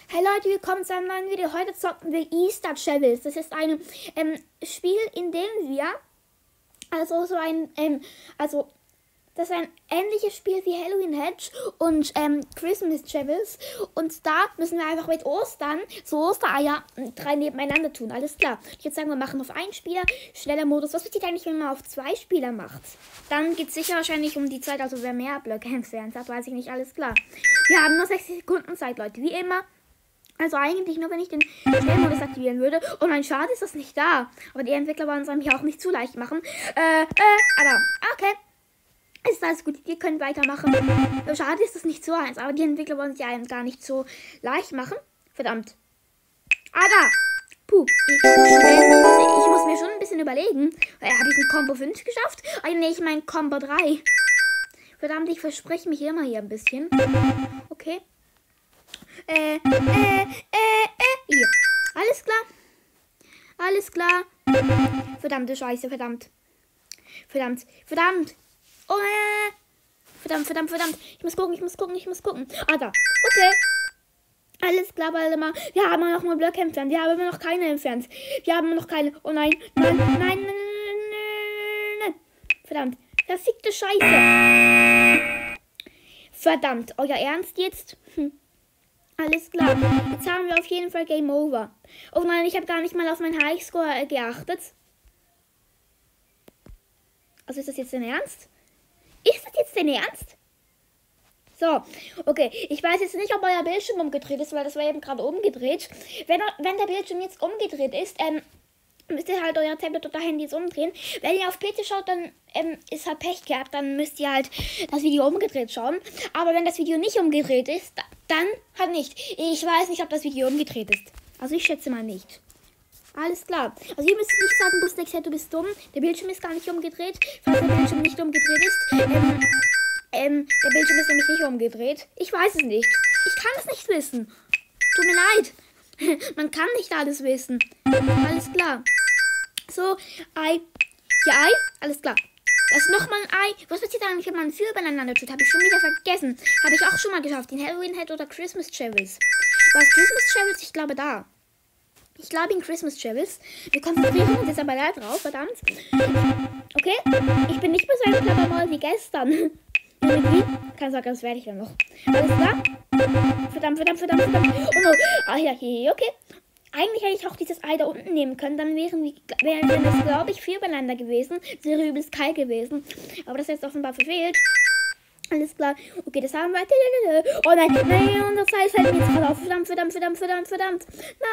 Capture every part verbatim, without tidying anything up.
Hey Leute, willkommen zu einem neuen Video. Heute zocken wir Easter Chevels. Das ist ein ähm, Spiel, in dem wir, also so ein, ähm, also das ist ein ähnliches Spiel wie Halloween Hedge und ähm, Christmas Chevels. Und da müssen wir einfach mit Ostern, so Ostereier, drei nebeneinander tun. Alles klar. Ich würde sagen, wir machen auf einen Spieler, schneller Modus. Was passiert eigentlich, wenn man auf zwei Spieler macht? Dann geht es sicher wahrscheinlich um die Zeit, also wer mehr Blöcke entfernt hat, weiß ich nicht. Alles klar. Wir haben nur sechzig Sekunden Zeit, Leute. Wie immer. Also eigentlich nur, wenn ich den Schnellmodus aktivieren würde. Oh nein, schade ist das nicht da. Aber die Entwickler wollen es einem hier auch nicht zu leicht machen. Äh, äh, aber, okay. Ist alles gut, wir können weitermachen. Schade ist das nicht so eins, aber die Entwickler wollen es ja gar nicht so leicht machen. Verdammt. Ah, da. Puh. Ich, ich, muss, ich muss mir schon ein bisschen überlegen. Äh, Habe ich ein Combo fünf geschafft? Ah, nee, ich mein Combo drei. Verdammt, ich verspreche mich immer hier ein bisschen. Okay. Äh, äh, äh, äh, hier. Alles klar. Alles klar. Verdammte Scheiße, verdammt. Verdammt, verdammt. Oh, äh. Verdammt, verdammt, verdammt. Ich muss gucken, ich muss gucken, ich muss gucken. Ah, da. Okay. Alles klar, warte mal. Wir haben noch mal Blöcke entfernt. Wir haben immer noch keine entfernt. Wir haben noch keine. Oh nein, nein, nein, nein, nein, nein, nein. Verdammt. Verfickte Scheiße. Verdammt. Euer Ernst jetzt? Hm. Alles klar. Jetzt haben wir auf jeden Fall Game Over. Oh nein, ich habe gar nicht mal auf meinen Highscore äh, geachtet. Also ist das jetzt dein Ernst? Ist das jetzt dein Ernst? So, okay. Ich weiß jetzt nicht, ob euer Bildschirm umgedreht ist, weil das war eben gerade umgedreht. Wenn, wenn der Bildschirm jetzt umgedreht ist, ähm, müsst ihr halt euer Tablet oder Handys umdrehen. Wenn ihr auf P C schaut, dann ähm, ist halt Pech gehabt. Dann müsst ihr halt das Video umgedreht schauen. Aber wenn das Video nicht umgedreht ist, dann halt nicht. Ich weiß nicht, ob das Video umgedreht ist. Also ich schätze mal nicht. Alles klar. Also ihr müsst nicht sagen, Busnex, du bist dumm. Der Bildschirm ist gar nicht umgedreht. Falls der Bildschirm nicht umgedreht ist. Ähm, ähm, der Bildschirm ist nämlich nicht umgedreht. Ich weiß es nicht. Ich kann es nicht wissen. Tut mir leid. Man kann nicht alles wissen. Alles klar. So, Ei. Hier Ei. Alles klar. Das ist nochmal ein Ei. Was passiert eigentlich, wenn man vier übereinander tut? Habe ich schon wieder vergessen. Habe ich auch schon mal geschafft. In Halloween Head oder Christmas Chevels. Was Christmas Chevels? Ich glaube da. Ich glaube in Christmas Chevels. Wir konzentrieren uns jetzt aber da drauf, verdammt. Okay. Ich bin nicht mehr so ein Klappermaul wie gestern. Irgendwie. Keine Sorge, das werde ich dann noch. Alles klar. Verdammt, verdammt, verdammt, verdammt. Oh no. Ah ja, hier, okay. Eigentlich hätte ich auch dieses Ei da unten nehmen können. Dann wären, wir, wären das, glaube ich, vier übereinander gewesen. Das wäre übelst kalt gewesen. Aber das ist jetzt offenbar verfehlt. Alles klar. Okay, das haben wir. Oh nein, nein, unser Zeit fällt mir jetzt gerade auf. Verdammt, verdammt, verdammt, verdammt, verdammt.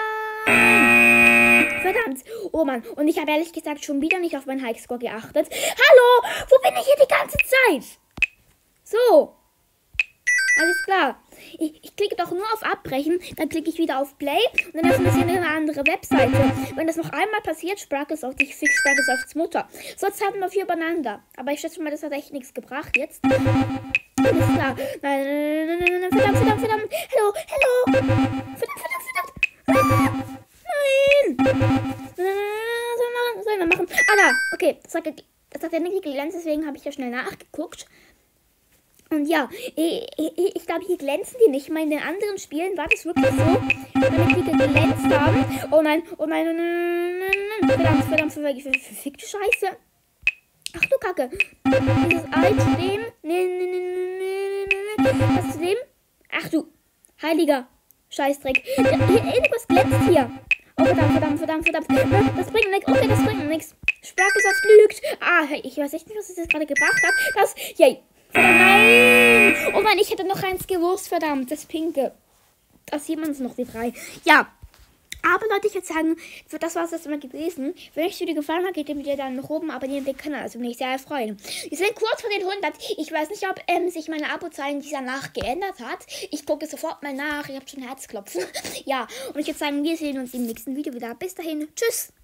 Nein. Verdammt. Oh Mann. Und ich habe ehrlich gesagt schon wieder nicht auf meinen Highscore geachtet. Hallo, wo bin ich hier die ganze Zeit? So. Alles klar. Ich, ich klicke doch nur auf Abbrechen, dann klicke ich wieder auf Play und dann öffnet sich eine andere Webseite. Wenn das noch einmal passiert, Sparklesoft, ich fix Sparklesofts Mutter. Sonst haben wir vier übereinander. Aber ich schätze mal, das hat echt nichts gebracht jetzt. Alles klar. Nein, nein, nein, nein, nein, verdammt, verdammt, verdammt. Hallo, hallo. Verdammt, verdammt, verdammt. Ah, nein. Was soll man machen? Was soll man machen? Ah, da. Okay, das hat, das hat ja nicht geglänzt, deswegen habe ich ja schnell nachgeguckt. Und ja, ich, ich, ich glaube, hier glänzen die nicht. Ich meine, in den anderen Spielen war das wirklich so, damit die geglänzt haben. Oh nein, oh nein, nein, nein, nein, verdammt, verdammt, verdammt, verfickte Scheiße. Ach du Kacke. Dieses Ei zu dem, nee, nee, nee, nee, nee, nee, was zu dem? Ach du, heiliger Scheißdreck. Irgendwas glänzt hier. Oh, verdammt, verdammt, verdammt, verdammt. Das bringt nichts, okay, das bringt nichts. Sparklesoft lügt. Ah, ich weiß echt nicht, was es jetzt gerade gebracht hat. Das, yay. Nein! Oh nein, ich hätte noch eins gewusst, verdammt, das Pinke. Das sieht man es noch, die drei. Ja, aber Leute, ich würde sagen, das war es jetzt mal gewesen. Wenn euch das Video gefallen hat, geht ihr wieder dann nach oben, abonnieren den Kanal, also würde ich sehr freuen. Wir sind kurz vor den hundert. Ich weiß nicht, ob ähm, sich meine Abozahlen dieser Nacht geändert hat. Ich gucke sofort mal nach, ich habe schon Herzklopfen. Ja, und ich würde sagen, wir sehen uns im nächsten Video wieder. Bis dahin, tschüss!